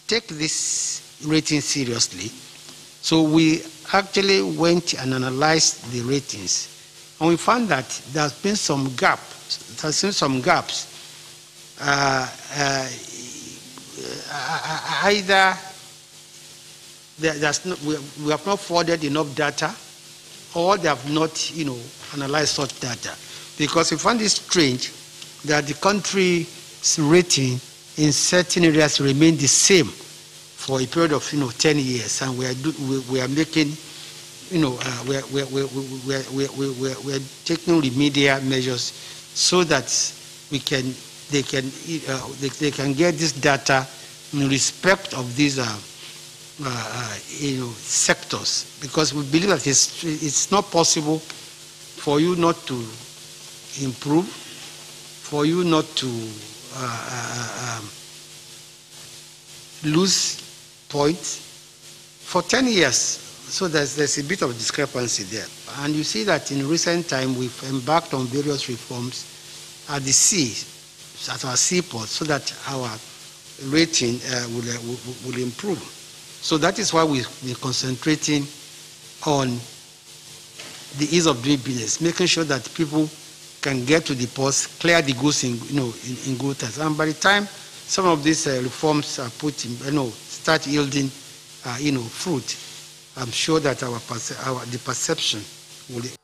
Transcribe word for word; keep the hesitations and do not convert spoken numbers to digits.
take this rating seriously. So we actually went and analyzed the ratings, and we found that there's been some gap, there's been some gaps. Uh, uh, either there's no, we, we have not forwarded enough data, or they have not, you know, analyzed such data. Because we found it strange that the country's rating in certain areas remain the same for a period of, you know, ten years, and we are do, we, we are making, you know, uh, we are we are, we are, we are, we are, we are, we are taking remedial measures so that we can they can uh, they, they can get this data in respect of these uh, uh, uh, you know, sectors, because we believe that it's it's not possible for you not to improve, for you not to uh, uh, um, lose points for ten years. So there's, there's a bit of discrepancy there. And you see that in recent time we've embarked on various reforms at the sea, at our seaports, so that our rating uh, will, uh, will, will improve. So that is why we've been concentrating on the ease of doing business, making sure that people can get to the ports, clear the goods in, you know, in, in good times. And by the time some of these uh, reforms are put in, you know, start yielding, uh, you know, fruit, I'm sure that our, our the perception will